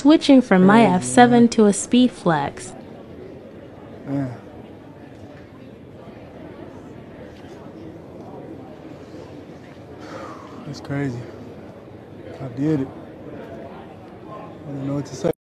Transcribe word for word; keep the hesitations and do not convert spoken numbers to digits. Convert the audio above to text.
switching from my Crazy, F seven man. to a speedflex. Man. That's crazy. I did it. I don't know what to say.